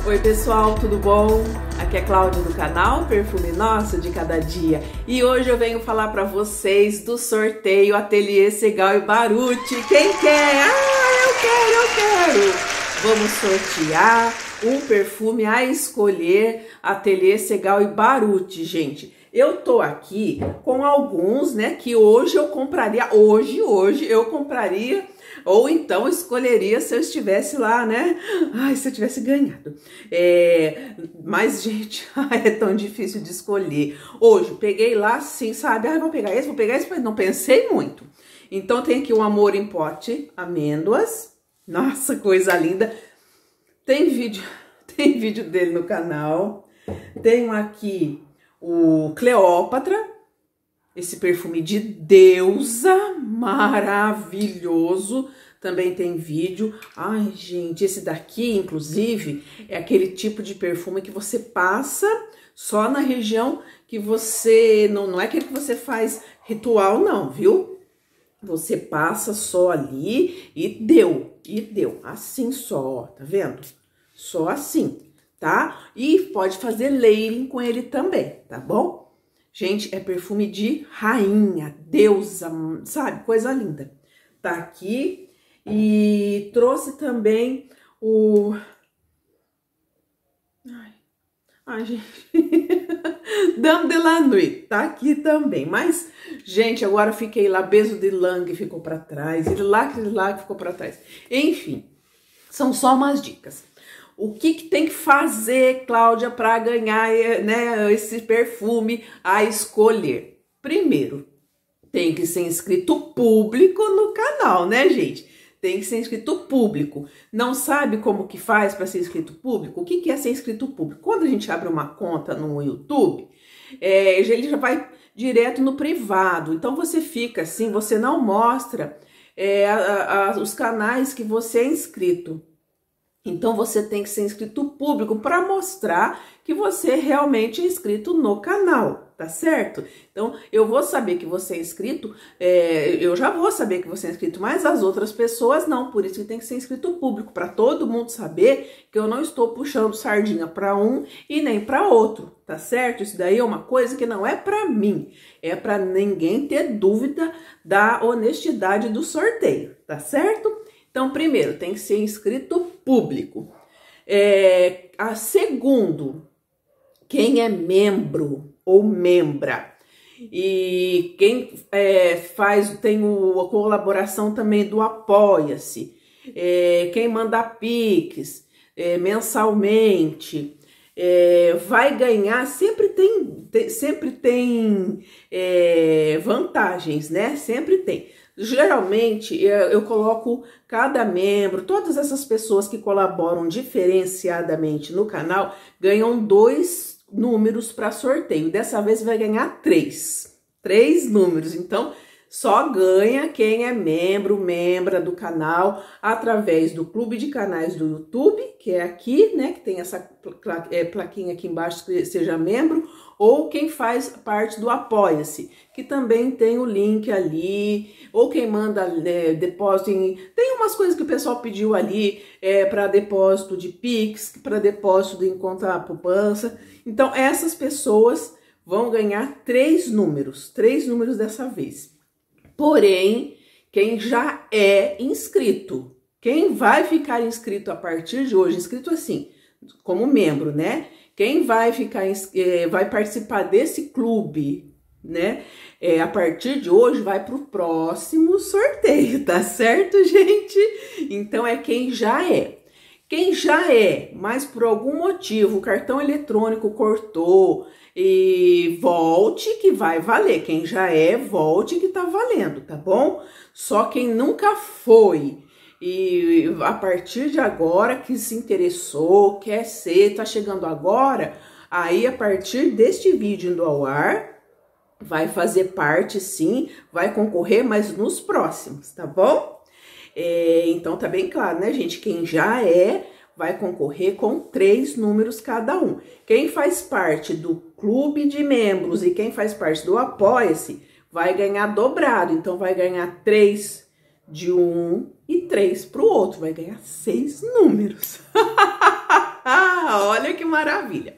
Oi pessoal, tudo bom? Aqui é Cláudia do canal Perfume Nosso de Cada Dia e hoje eu venho falar para vocês do sorteio Ateliê Segal e Baruti. Quem quer? Eu quero! Vamos sortear um perfume a escolher Ateliê Segal e Baruti, gente. Eu tô aqui com alguns, né, que hoje eu compraria, hoje eu compraria, ou então escolheria se eu estivesse lá, né? Ai, se eu tivesse ganhado. Mas, gente, é tão difícil de escolher. Hoje, peguei lá assim, sabe? Ah, vou pegar esse, mas não pensei muito. Então, tem aqui o Amor em Pote, amêndoas. Nossa, coisa linda. Tem vídeo dele no canal. Tenho aqui o Cleópatra, esse perfume de deusa, maravilhoso, também tem vídeo. Ai, gente, esse daqui, inclusive, é aquele tipo de perfume que você passa só na região que você, não é aquele que você faz ritual não, viu? Você passa só ali e deu, assim só, tá vendo? Só assim, tá? E pode fazer layering com ele também, tá bom? Gente, é perfume de rainha, deusa, sabe? Coisa linda. Tá aqui e trouxe também o... Ai, gente... Dame de la Nuit, tá aqui também. Mas, gente, agora fiquei lá, Beijo de Lange ficou pra trás, Lacre ficou pra trás. Enfim, são só umas dicas. O que tem que fazer, Cláudia, para ganhar, né, esse perfume a escolher? Primeiro, tem que ser inscrito público no canal, né, gente? Tem que ser inscrito público. Não sabe como que faz para ser inscrito público? O que é ser inscrito público? Quando a gente abre uma conta no YouTube, ele já vai direto no privado. Então, você fica assim, você não mostra os canais que você é inscrito. Então, você tem que ser inscrito público para mostrar que você realmente é inscrito no canal, tá certo? Então, eu vou saber que você é inscrito, eu já vou saber que você é inscrito, mas as outras pessoas não, por isso que tem que ser inscrito público, para todo mundo saber que eu não estou puxando sardinha para um e nem para outro, tá certo? Isso daí é uma coisa que não é para mim, é para ninguém ter dúvida da honestidade do sorteio, tá certo? Então, primeiro, tem que ser inscrito público. Segundo, quem é membro ou membra. E quem tem a colaboração também do Apoia-se. Quem manda Pix mensalmente. Vai ganhar, sempre tem vantagens, né? Sempre tem. Geralmente, eu coloco cada membro, todas essas pessoas que colaboram diferenciadamente no canal, ganham 2 números para sorteio. Dessa vez vai ganhar 3 números. Então, só ganha quem é membra do canal através do Clube de Canais do YouTube, que é aqui, né, que tem essa plaquinha aqui embaixo, que seja membro, ou quem faz parte do Apoia-se, que também tem o link ali, ou quem manda depósito tem umas coisas que o pessoal pediu ali, para depósito de Pix, para depósito em conta poupança. Então, essas pessoas vão ganhar 3 números dessa vez. Porém, quem já é inscrito, quem vai ficar inscrito a partir de hoje, inscrito assim, como membro, né? Quem vai vai participar desse clube, né? A partir de hoje vai para o próximo sorteio, tá certo, gente? Então, é quem já é. Quem já é, mas por algum motivo o cartão eletrônico cortou e volte que vai valer. Quem já é, volte que tá valendo, tá bom? Só quem nunca foi e a partir de agora que se interessou, quer ser, tá chegando agora, aí a partir deste vídeo indo ao ar, vai fazer parte sim, vai concorrer, mas nos próximos, tá bom? Então tá bem claro, né, gente? Quem já vai concorrer com 3 números cada um. Quem faz parte do clube de membros e quem faz parte do Apoia-se vai ganhar dobrado. Então, vai ganhar 3 de um e 3 para o outro. Vai ganhar 6 números. Olha que maravilha.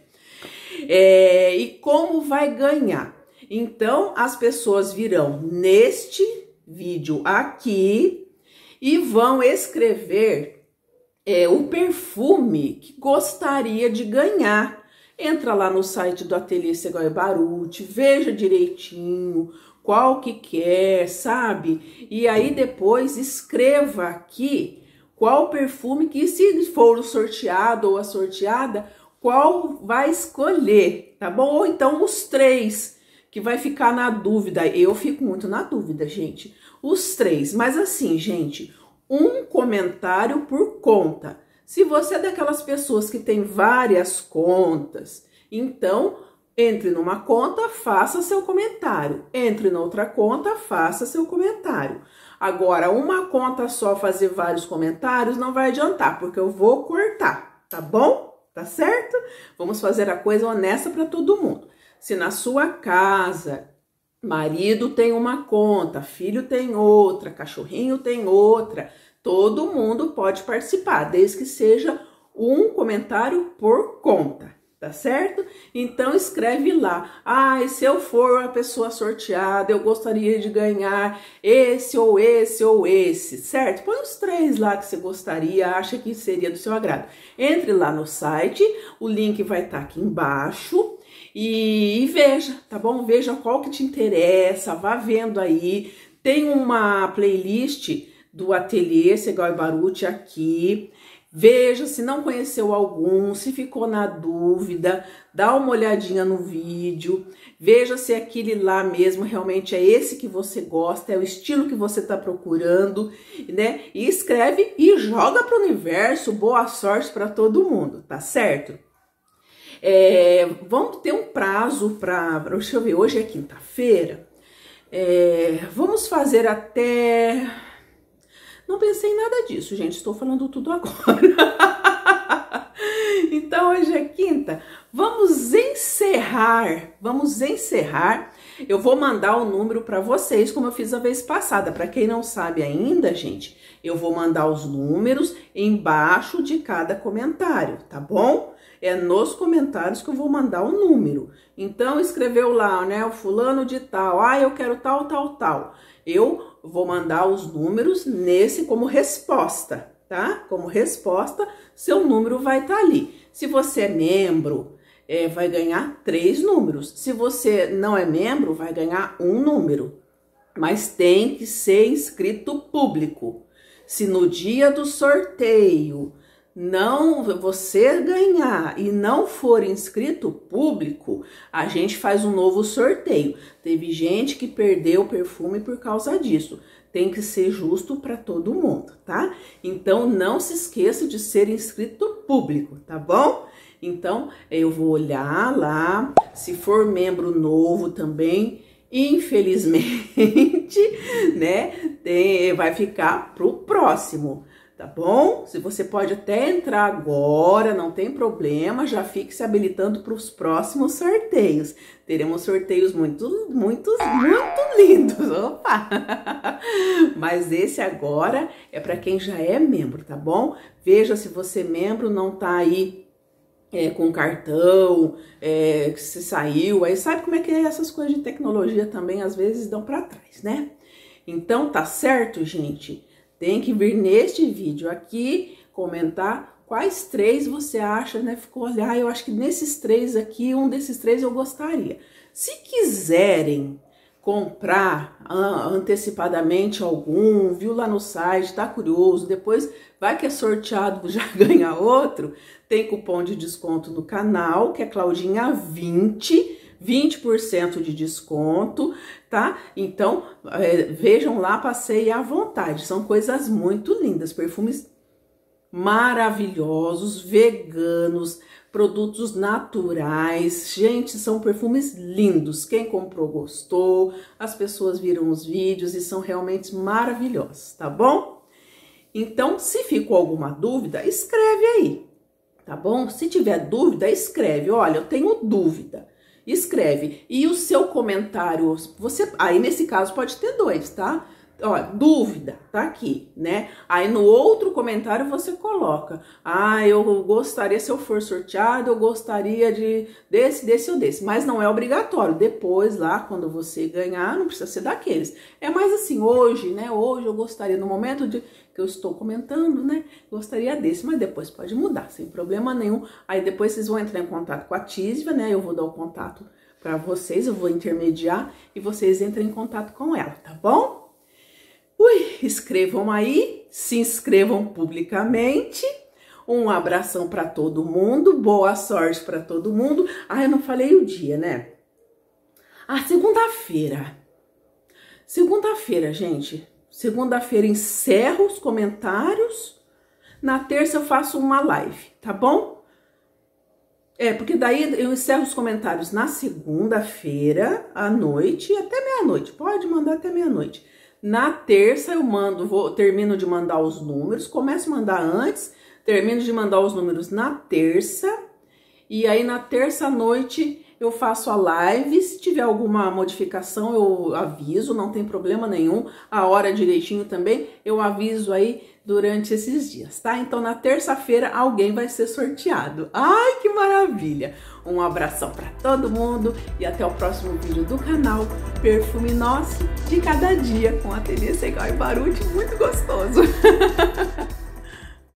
E como vai ganhar? Então, as pessoas virão neste vídeo aqui e vão escrever o perfume que gostaria de ganhar. Entra lá no site do Ateliê Segal & Baruch, veja direitinho qual que quer, sabe? E aí depois escreva aqui qual perfume que, se for o sorteado ou a sorteada, qual vai escolher, tá bom? Ou então os 3, que vai ficar na dúvida. Eu fico muito na dúvida, gente. Os 3, mas assim, gente, um comentário por conta. Se você é daquelas pessoas que tem várias contas, então entre numa conta, faça seu comentário. Entre noutra conta, faça seu comentário. Agora, uma conta só fazer vários comentários não vai adiantar, porque eu vou cortar, tá bom? Tá certo? Vamos fazer a coisa honesta para todo mundo. Se na sua casa, marido tem uma conta, filho tem outra, cachorrinho tem outra, todo mundo pode participar, desde que seja um comentário por conta, tá certo? Então escreve lá, se eu for a pessoa sorteada, eu gostaria de ganhar esse ou esse ou esse, certo? Põe os 3 lá que você gostaria, acha que seria do seu agrado. Entre lá no site, o link vai estar aqui embaixo e veja, tá bom? Veja qual que te interessa, vá vendo aí. Tem uma playlist do Ateliê Segal & Baruch aqui. Veja se não conheceu algum, se ficou na dúvida, dá uma olhadinha no vídeo, veja se aquele lá mesmo realmente é esse que você gosta, é o estilo que você está procurando, né? E escreve e joga para o universo. Boa sorte para todo mundo, tá certo? Vamos ter um prazo para, deixa eu ver, hoje é quinta-feira, vamos fazer até... Não pensei em nada disso, gente, estou falando tudo agora. Então, hoje é quinta, vamos encerrar. Eu vou mandar o número para vocês, como eu fiz a vez passada. Para quem não sabe ainda, gente, eu vou mandar os números embaixo de cada comentário, tá bom? É nos comentários que eu vou mandar o número. Então, escreveu lá, né, o fulano de tal, eu quero tal, tal, tal. Eu vou mandar os números nesse como resposta, tá? Como resposta, seu número vai estar ali. Se você é membro, vai ganhar 3 números. Se você não é membro, vai ganhar 1 número. Mas tem que ser inscrito público. Se no dia do sorteio você ganhar e não for inscrito público, a gente faz um novo sorteio. Teve gente que perdeu o perfume por causa disso. Tem que ser justo para todo mundo, tá? Então não se esqueça de ser inscrito público, tá bom? Então eu vou olhar lá, se for membro novo também, infelizmente, né, vai ficar pro próximo. Tá bom? Se você pode até entrar agora, não tem problema, já fique se habilitando para os próximos sorteios. Teremos sorteios muito lindos, opa! Mas esse agora é para quem já é membro, tá bom? Veja se você é membro, não tá aí com cartão, que se saiu, aí sabe como é que é essas coisas de tecnologia também, às vezes dão para trás, né? Então tá certo, gente? Tem que vir neste vídeo aqui, comentar quais 3 você acha, né? Ficou, olha, eu acho que nesses 3 aqui, um desses 3 eu gostaria. Se quiserem comprar antecipadamente algum, viu lá no site, tá curioso, depois vai que é sorteado, já ganha outro, tem cupom de desconto no canal, que é Claudinha20, 20% de desconto, tá? Então, vejam lá, passeiem à vontade. São coisas muito lindas, perfumes maravilhosos, veganos, produtos naturais. Gente, são perfumes lindos. Quem comprou gostou, as pessoas viram os vídeos e são realmente maravilhosos, tá bom? Então, se ficou alguma dúvida, escreve aí, tá bom? Se tiver dúvida, escreve. Olha, eu tenho dúvida. Escreve. E o seu comentário, aí nesse caso pode ter 2, tá? Ó, dúvida, tá aqui, né? Aí no outro comentário você coloca: ah, eu gostaria, se eu for sorteado, eu gostaria de desse ou desse. Mas não é obrigatório. Depois, lá, quando você ganhar, não precisa ser daqueles. É mais assim, hoje, né? Hoje eu gostaria, no momento que eu estou comentando, né? Gostaria desse, mas depois pode mudar, sem problema nenhum. Aí depois vocês vão entrar em contato com a Tisva, né? Eu vou dar o contato para vocês, eu vou intermediar e vocês entrem em contato com ela, tá bom? Escrevam aí, se inscrevam publicamente. Um abração para todo mundo, boa sorte para todo mundo. Ah, eu não falei o dia, né? Ah, segunda-feira. Segunda-feira, gente. Segunda-feira encerro os comentários. Na terça eu faço uma live, tá bom? Porque daí eu encerro os comentários na segunda-feira à noite, até meia-noite. Pode mandar até meia-noite. Na terça eu termino de mandar os números, começo a mandar antes, termino de mandar os números na terça, e aí na terça à noite eu faço a live. Se tiver alguma modificação eu aviso, não tem problema nenhum, a hora direitinho também, eu aviso aí durante esses dias, tá? Então na terça-feira alguém vai ser sorteado. Ai, que maravilha! Um abração para todo mundo e até o próximo vídeo do canal Perfume Nosso de Cada Dia com Ateliê Segal e Baruch, muito gostoso!